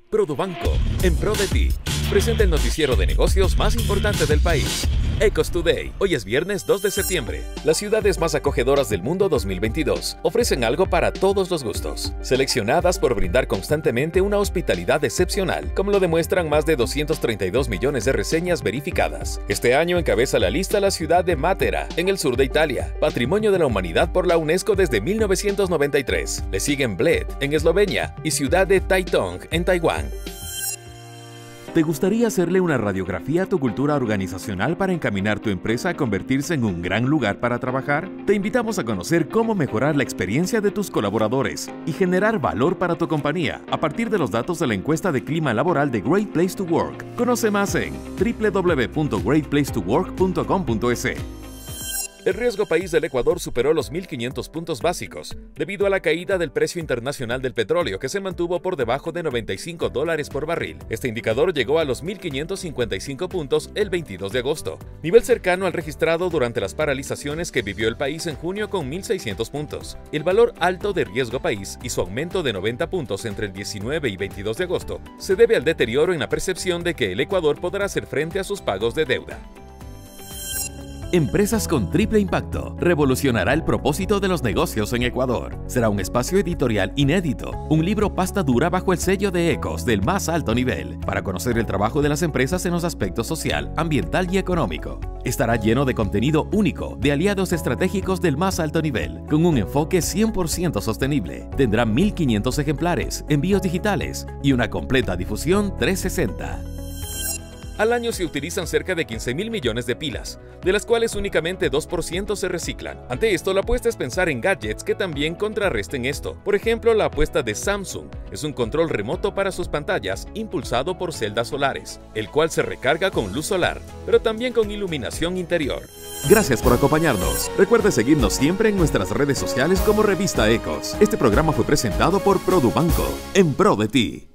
Produbanco, en pro de ti, presenta el noticiero de negocios más importante del país. Ecos Today. Hoy es viernes 2 de septiembre. Las ciudades más acogedoras del mundo 2022 ofrecen algo para todos los gustos, seleccionadas por brindar constantemente una hospitalidad excepcional, como lo demuestran más de 232 millones de reseñas verificadas. Este año encabeza la lista la ciudad de Matera, en el sur de Italia, Patrimonio de la Humanidad por la UNESCO desde 1993. Le siguen Bled, en Eslovenia, y ciudad de Taitung, en Taiwán. ¿Te gustaría hacerle una radiografía a tu cultura organizacional para encaminar tu empresa a convertirse en un gran lugar para trabajar? Te invitamos a conocer cómo mejorar la experiencia de tus colaboradores y generar valor para tu compañía a partir de los datos de la encuesta de clima laboral de Great Place to Work. Conoce más en www.greatplacetowork.com.es. El riesgo país del Ecuador superó los 1.500 puntos básicos, debido a la caída del precio internacional del petróleo, que se mantuvo por debajo de $95 por barril. Este indicador llegó a los 1.555 puntos el 22 de agosto, nivel cercano al registrado durante las paralizaciones que vivió el país en junio con 1.600 puntos. El valor alto de riesgo país y su aumento de 90 puntos entre el 19 y 22 de agosto se debe al deterioro en la percepción de que el Ecuador podrá hacer frente a sus pagos de deuda. Empresas con triple impacto revolucionará el propósito de los negocios en Ecuador. Será un espacio editorial inédito, un libro pasta dura bajo el sello de Ecos del más alto nivel, para conocer el trabajo de las empresas en los aspectos social, ambiental y económico. Estará lleno de contenido único, de aliados estratégicos del más alto nivel, con un enfoque 100% sostenible. Tendrá 1.500 ejemplares, envíos digitales y una completa difusión 360. Al año se utilizan cerca de 15.000 millones de pilas, de las cuales únicamente 2% se reciclan. Ante esto, la apuesta es pensar en gadgets que también contrarresten esto. Por ejemplo, la apuesta de Samsung es un control remoto para sus pantallas impulsado por celdas solares, el cual se recarga con luz solar, pero también con iluminación interior. Gracias por acompañarnos. Recuerde seguirnos siempre en nuestras redes sociales como Revista Ecos. Este programa fue presentado por Produbanco, en pro de ti.